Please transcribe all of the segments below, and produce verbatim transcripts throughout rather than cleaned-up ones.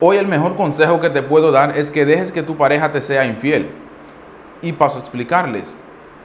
Hoy el mejor consejo que te puedo dar es que dejes que tu pareja te sea infiel. Y paso a explicarles.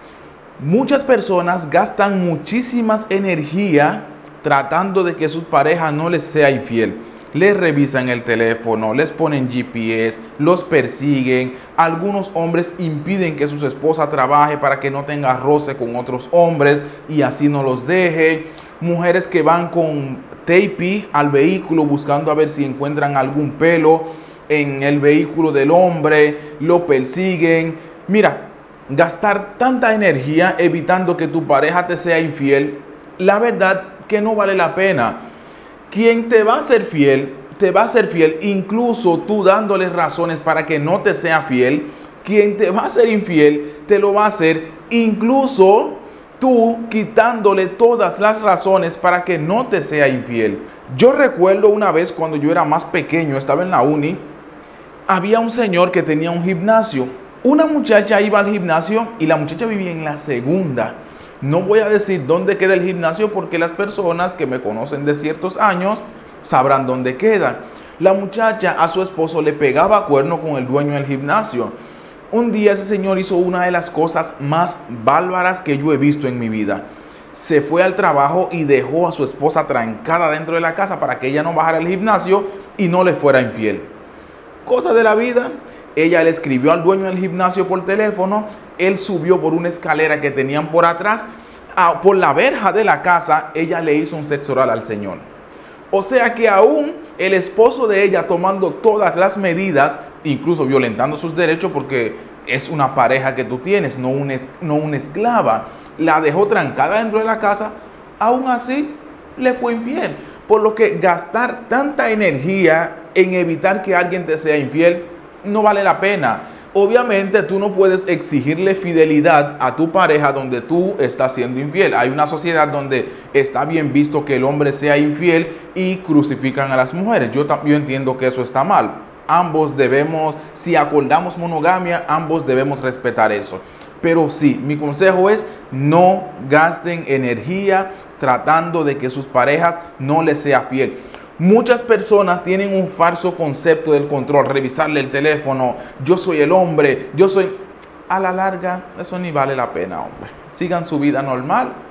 Muchas personas gastan muchísimas energía tratando de que su pareja no les sea infiel. Les revisan el teléfono, les ponen G P S, los persiguen. Algunos hombres impiden que su esposa trabaje para que no tenga roce con otros hombres y así no los deje. Mujeres que van con tape al vehículo buscando a ver si encuentran algún pelo en el vehículo del hombre, lo persiguen. Mira, gastar tanta energía evitando que tu pareja te sea infiel, la verdad que no vale la pena. Quien te va a ser fiel, te va a ser fiel, incluso tú dándole razones para que no te sea fiel. Quien te va a ser infiel, te lo va a hacer, incluso tú quitándole todas las razones para que no te sea infiel. Yo recuerdo una vez cuando yo era más pequeño, estaba en la uni, había un señor que tenía un gimnasio. Una muchacha iba al gimnasio y la muchacha vivía en la segunda. No voy a decir dónde queda el gimnasio porque las personas que me conocen de ciertos años sabrán dónde queda. La muchacha a su esposo le pegaba cuerno con el dueño del gimnasio. Un día ese señor hizo una de las cosas más bárbaras que yo he visto en mi vida. Se fue al trabajo y dejó a su esposa trancada dentro de la casa para que ella no bajara al gimnasio y no le fuera infiel. Cosa de la vida. Ella le escribió al dueño del gimnasio por teléfono. Él subió por una escalera que tenían por atrás. A, por la verja de la casa, ella le hizo un sexo oral al señor. O sea que aún el esposo de ella, tomando todas las medidas, incluso violentando sus derechos, porque es una pareja que tú tienes, no una, no una esclava, la dejó trancada dentro de la casa, aún así le fue infiel. Por lo que gastar tanta energía en evitar que alguien te sea infiel no vale la pena. Obviamente tú no puedes exigirle fidelidad a tu pareja donde tú estás siendo infiel. Hay una sociedad donde está bien visto que el hombre sea infiel y crucifican a las mujeres. Yo también entiendo que eso está mal. Ambos debemos, si acordamos monogamia, ambos debemos respetar eso. Pero sí, mi consejo es no gasten energía tratando de que sus parejas no les sea fiel. Muchas personas tienen un falso concepto del control, revisarle el teléfono, yo soy el hombre, yo soy... A la larga, eso ni vale la pena, hombre. Sigan su vida normal.